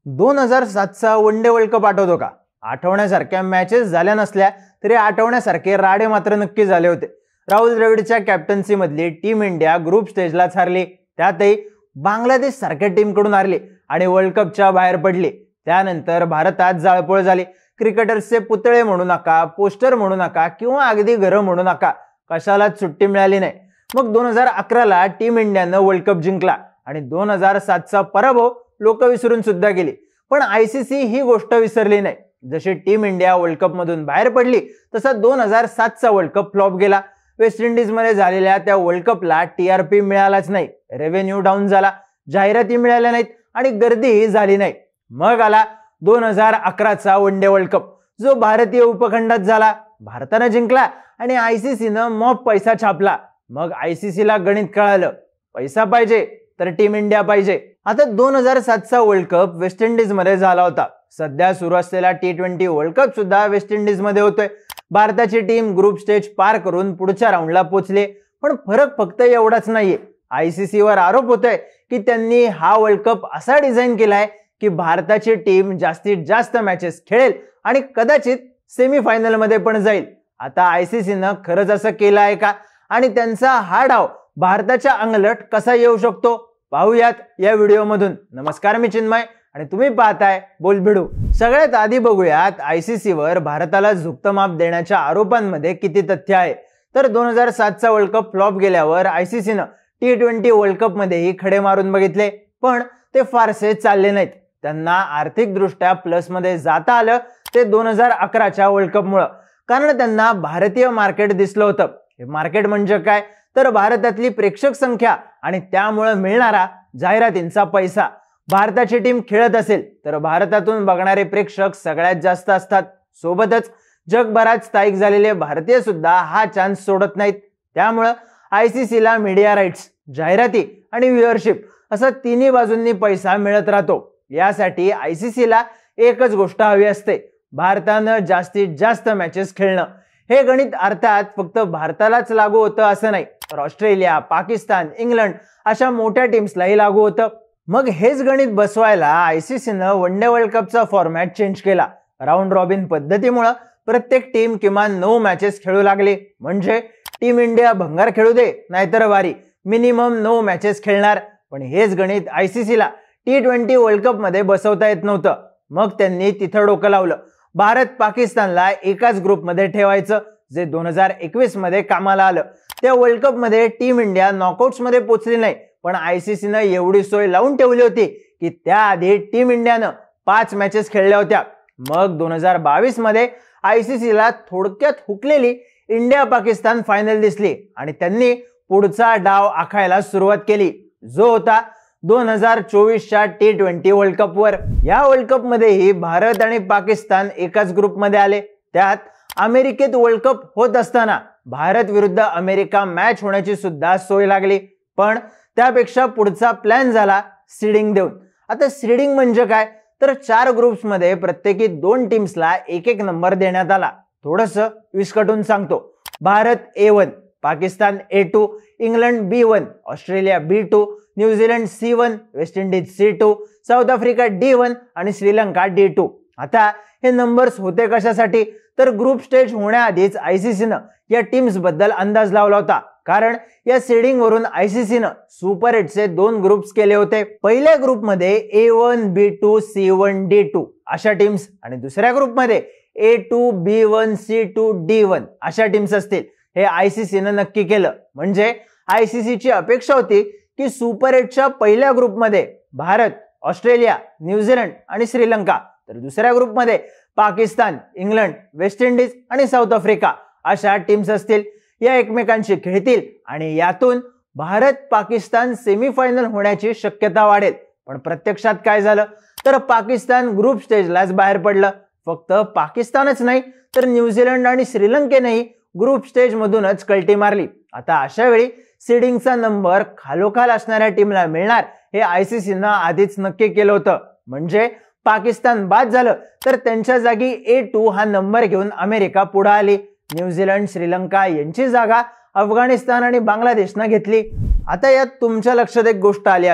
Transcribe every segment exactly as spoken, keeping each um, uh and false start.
दोन हजार सातचा वन डे वर्ल्ड कप आठवतो का? आठवण्यासारख्या मॅचेस झाल्या नसल्या तरी आठवण्यासारखे राडे मात्र नक्की झाले होते. राहुल द्रविडच्या कॅप्टन्सी मधली टीम इंडिया ग्रुप स्टेजलाच हारली, त्यातही बांगलादेश सारख्या टीम कडून हारली आणि वर्ल्ड कपच्या बाहेर पडली. त्यानंतर भारतात जाळपोळ झाली. क्रिकेटर्सचे पुतळे म्हणू नका, पोस्टर म्हणू नका किंवा अगदी घरं म्हणू नका, कशालाच सुट्टी मिळाली नाही. मग दोन हजार अकराला टीम इंडियानं वर्ल्ड कप जिंकला आणि दोन हजार सातचा पराभव लोक विसरून सुद्धा गेली. पण आयसीसी ही गोष्ट विसरली नाही. जशी टीम इंडिया वर्ल्ड कप मधून बाहेर पडली तसा दोन हजार सातचा वर्ल्ड कप फ्लॉप गेला. वेस्ट इंडिज मध्ये झालेल्या त्या वर्ल्ड कपला टीआरपी मिळालाच नाही, रेव्हेन्यू डाऊन झाला, जाहिराती मिळाल्या नाहीत आणि गर्दीही झाली नाही. मग आला दोन हजार अकराचा वन डे वर्ल्ड कप, जो भारतीय उपखंडात झाला. भारतानं जिंकला आणि आयसीसीनं मॉप पैसा छापला. मग आयसीसीला गणित कळालं, पैसा पाहिजे तर टीम इंडिया पाहिजे. आता दोन हजार सातचा वर्ल्ड कप वेस्ट इंडिज मध्ये झाला होता. सध्या सुरू असलेला टी ट्वेंटी वर्ल्ड कप सुद्धा वेस्ट इंडिज मध्ये होतोय. भारताची टीम ग्रुप स्टेज पार करून पुढच्या राऊंडला पोहोचले. पण फरक फक्त एवढाच नाहीये, आयसीसी वर आरोप होतोय की त्यांनी हा वर्ल्ड कप असा डिझाईन केलाय की भारताची टीम जास्तीत जास्त मॅचेस खेळेल आणि कदाचित सेमीफायनल मध्ये पण जाईल. आता आयसीसीनं खरंच असं केलं आहे का आणि त्यांचा हा डाव भारताच्या अंगलट कसा येऊ शकतो पाहूयात या व्हिडिओ मधून. नमस्कार, मी चिन्मय आणि तुम्ही पाहताय बोलबिडू. सगळ्यात आधी बघूयात आयसीसी वर भारताला झुकतं माप देण्याच्या आरोपांमध्ये किती तथ्य आहे. तर दोन हजार सातचा वर्ल्ड कप फ्लॉप गेल्यावर आयसीसीनं टी ट्वेंटी वर्ल्ड कप मध्येही खडे मारून बघितले, पण ते फारसे चालले नाहीत. त्यांना आर्थिक दृष्ट्या प्लस मध्ये जाता आलं ते दोन हजार अकराच्या वर्ल्ड कप मुळे, कारण त्यांना भारतीय मार्केट दिसलं होतं. हे मार्केट म्हणजे काय, तर भारतातली प्रेक्षक संख्या आणि त्यामुळे मिळणारा जाहिरातींचा पैसा. भारताची टीम खेळत असेल तर भारतातून बघणारे प्रेक्षक सगळ्यात जास्त असतात. सोबतच जगभरात स्थायिक झालेले भारतीय सुद्धा हा चान्स सोडत नाहीत. त्यामुळं आयसीसीला मीडिया राईट्स, जाहिराती आणि व्ह्यूअरशिप असं तिन्ही बाजूंनी पैसा मिळत राहतो. यासाठी आयसीसीला एकच गोष्ट हवी असते, भारतानं जास्तीत जास्त मॅचेस खेळणं. हे गणित अर्थात फक्त भारतालाच लागू होतं असं नाही, तर ऑस्ट्रेलिया, पाकिस्तान, इंग्लंड अशा मोठ्या टीम्सलाही लागू होतं. मग हेच गणित बसवायला आयसीसीनं वन डे वर्ल्ड कपचा फॉर्मॅट चेंज केला. राऊंड रॉबिन पद्धतीमुळे प्रत्येक टीम किमान नऊ मॅचेस खेळू लागली. म्हणजे टीम इंडिया भंगार खेळू दे नाहीतर वारी, मिनिमम नऊ मॅचेस खेळणार. पण हेच गणित आयसीसीला टी ट्वेंटी वर्ल्ड कप मध्ये बसवता येत नव्हतं. मग त्यांनी तिथं डोकं लावलं. भारत पाकिस्तानला एकाच ग्रुपमध्ये ठेवायचं, जे दोन हजार एकवीस मध्ये कामाला आलं. त्या वर्ल्ड कप मध्ये टीम इंडिया नॉकआउट्स मध्ये पोहोचली नाही, पण आयसीसीनं एवढी सोय लावून ठेवली होती की त्याआधी टीम इंडियानं पाच मॅचेस खेळल्या होत्या. मग दोन हजार बावीस मध्ये आयसीसीला थोडक्यात हुकलेली इंडिया पाकिस्तान फायनल दिसली आणि त्यांनी पुढचा डाव आखायला सुरुवात केली, जो होता दोन हजार चोवीसच्या टी ट्वेंटी वर्ल्ड कप वर. या वर्ल्ड कप मध्येही भारत आणि पाकिस्तान एकाच ग्रुप मध्ये आले. त्यात अमेरिकेत वर्ल्ड कप होत असताना भारत विरुद्ध अमेरिका मॅच होण्याची सुद्धा सोय लागली. पण त्यापेक्षा पुढचा प्लॅन झाला सीडिंग देऊन. आता सीडिंग म्हणजे काय, तर चार ग्रुप्स मध्ये प्रत्येकी दोन टीम्सला एक एक नंबर देण्यात आला. थोडस विस्कटून सांगतो. Bharat A one, Pakistan A two, England B one, Australia B two, New Zealand C one, West Indies C two, South Africa D one आणि श्रीलंका डी टू. आता हे नंबर्स होते कशासाठी, तर ग्रुप स्टेज होण्याआधीच आयसीसीनं या टीम्स बद्दल अंदाज लावला होता. कारण या सीडिंग वरून आयसीसीनं सुपर एटचे दोन ग्रुप्स केले होते. पहिल्या ग्रुपमध्ये A one, B two, C one, D two अशा टीम्स आणि दुसऱ्या ग्रुपमध्ये A two, B one, C two, D one अशा टीम्स असतील. हे आयसीसीनं नक्की केलं. म्हणजे आयसीसीची अपेक्षा होती की सुपर एटच्या पहिल्या ग्रुपमध्ये भारत, ऑस्ट्रेलिया, न्यूझीलंड आणि श्रीलंका, तर दुसऱ्या ग्रुपमध्ये पाकिस्तान, इंग्लंड, वेस्ट इंडिज आणि साऊथ आफ्रिका अशा टीम्स असतील. या एकमेकांशी खेळतील आणि यातून भारत पाकिस्तान सेमीफायनल होण्याची शक्यता वाढेल. पण प्रत्यक्षात काय झालं, तर पाकिस्तान ग्रुप स्टेजलाच बाहेर पडलं. फक्त पाकिस्तानच नाही तर न्यूझीलंड आणि श्रीलंकेनेही ग्रुप स्टेज मधूनच कल्टी मारली. आता अशा वेळी सीडिंगचा नंबर खालोखाल असणाऱ्या टीमला मिळणार हे आयसीसीनं आधीच नक्की केलं होतं. म्हणजे पाकिस्तान बाद झालं तर त्यांच्या जागी ए टू हा नंबर घेऊन अमेरिका पुढे आली. न्यूझीलंड, श्रीलंका यांची जागा अफगाणिस्तान आणि बांगलादेशनं घेतली. आता यात तुमच्या लक्षात एक गोष्ट आली असेल,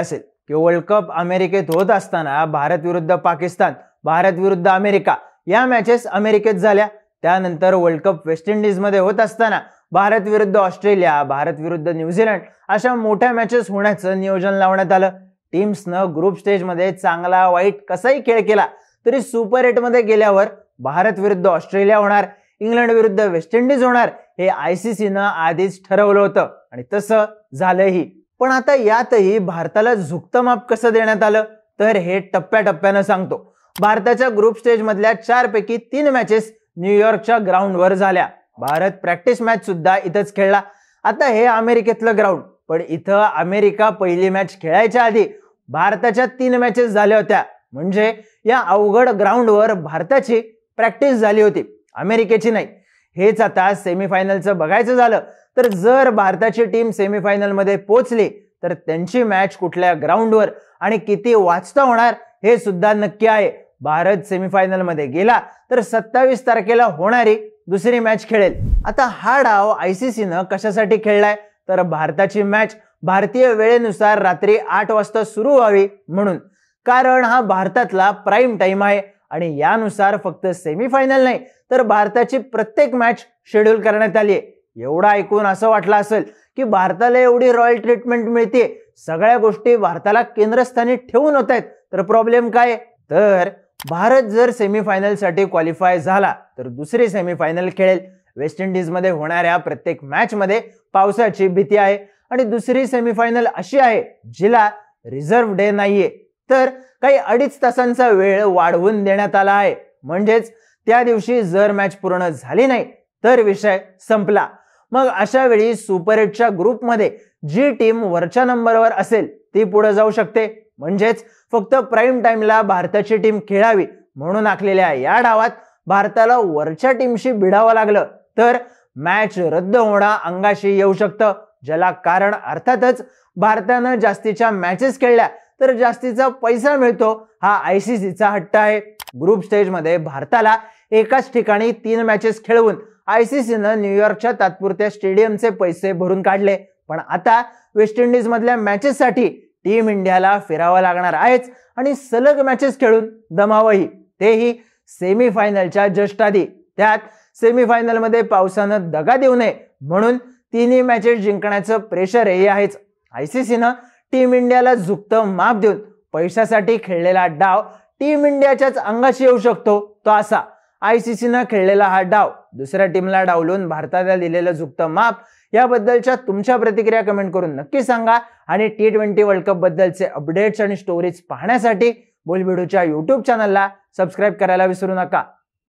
की वर्ल्ड कप अमेरिकेत होत असताना भारत विरुद्ध पाकिस्तान, भारत विरुद्ध अमेरिका या मॅचेस अमेरिकेत झाल्या. त्यानंतर वर्ल्ड कप वेस्ट इंडिज मध्ये होत असताना भारत विरुद्ध ऑस्ट्रेलिया, भारत विरुद्ध न्यूझीलंड अशा मोठ्या मॅचेस होण्याचं नियोजन लावण्यात आलं. टीम्सनं ग्रुप स्टेजमध्ये चांगला वाईट कसाही खेळ केला तरी सुपर एट मध्ये गेल्यावर भारत विरुद्ध ऑस्ट्रेलिया होणार, इंग्लंड विरुद्ध वेस्ट इंडिज होणार हे आयसीसीनं आधीच ठरवलं होतं आणि तसं झालंही. पण आता यातही भारताला झुकतं माप कसं देण्यात आलं तर हे टप्प्याटप्प्यानं सांगतो. भारताच्या ग्रुप स्टेज मधल्या चार पैकी तीन मॅचेस न्यूयॉर्कच्या ग्राउंडवर झाल्या. भारत प्रॅक्टिस मॅच सुद्धा इथंच खेळला. आता हे अमेरिकेतलं ग्राउंड, पण इथं अमेरिका पहिली मॅच खेळायच्या आधी भारताच्या तीन मॅचेस झाल्या होत्या. म्हणजे या अवघड ग्राउंडवर भारताची प्रॅक्टिस झाली होती, अमेरिकेची नाही. हेच आता सेमीफायनलचं बघायचं झालं तर जर भारताची टीम सेमीफायनल मध्ये पोहोचली तर त्यांची मॅच कुठल्या ग्राउंडवर आणि किती वाजता होणार हे सुद्धा नक्की आहे. भारत सेमीफायनल मध्ये गेला तर सत्तावीस तारखेला होणारी दुसरी मॅच खेळेल. आता हा डाव आयसीसीनं कशासाठी खेळलाय तर भारताची मॅच भारतीय वेळेनुसार रात्री आठ वाजता सुरू व्हावी म्हणून. कारण हा भारतातला प्राईम टाइम आहे आणि यानुसार फक्त सेमीफायनल नाही तर भारताची प्रत्येक मॅच शेड्यूल करण्यात आली आहे. एवढं ऐकून असं वाटलं असेल की भारताला एवढी रॉयल ट्रीटमेंट मिळते, सगळ्या गोष्टी भारताला केंद्रस्थानी ठेवून होत आहेत, तर प्रॉब्लेम काय? तर भारत जर सेमीफायनल साठी क्वालिफाय झाला तर दुसरी सेमीफायनल खेळेल. वेस्ट इंडिज मध्ये होणाऱ्या प्रत्येक मॅच मध्ये पावसाची भीती आहे आणि दुसरी सेमीफायनल अशी आहे जिला रिझर्व्ह डे नाहीये, तर काही अडीच तासांचा वेळ वाढवून देण्यात आला आहे. म्हणजेच त्या दिवशी जर मॅच पूर्ण झाली नाही तर विषय संपला. मग अशा वेळी सुपर एटच्या ग्रुपमध्ये जी टीम वरच्या नंबरवर असेल ती पुढे जाऊ शकते. म्हणजेच फक्त प्राईम टाइमला भारताची टीम खेळावी म्हणून आखलेल्या या डावात भारताला वरच्या टीमशी भिडावं लागलं तर मॅच रद्द होणं अंगाशी येऊ शकतं. ज्याला कारण अर्थातच भारतानं जास्तीच्या मॅचेस खेळल्या तर जास्तीचा पैसा मिळतो हा आयसीसीचा हट्ट आहे. ग्रुप स्टेज मध्ये भारताला एकाच ठिकाणी तीन मॅचेस खेळवून आयसीसीनं न्यूयॉर्कच्या तात्पुरत्या स्टेडियमचे पैसे भरून काढले. पण आता वेस्ट इंडिज मधल्या मॅचेससाठी टीम इंडियाला फिरावं लागणार आहेच आणि सलग मॅचेस खेळून दमावही, तेही सेमीफायनलच्या जस्ट आधी. त्यात सेमीफायनल मध्ये पावसानं दगा देऊ नये म्हणून तिन्ही मॅचेस जिंकण्याचं प्रेशरही आहेच. आयसीसीनं टीम इंडियाला झुकतं माप देऊन पैशासाठी खेळलेला डाव टीम इंडियाच्याच अंगाशी येऊ शकतो तो असा. आयसीसीनं खेळलेला हा डाव दुसऱ्या टीमला डावलून भारताला दिलेलं झुकतं माप याबद्दलच्या तुमच्या प्रतिक्रिया कमेंट करून नक्की सांगा. आणि टी ट्वेंटी वर्ल्ड कप बद्दलचे अपडेट्स आणि स्टोरीज पाहण्यासाठी बोलबिडूच्या युट्यूब चॅनलला सबस्क्राईब करायला विसरू नका.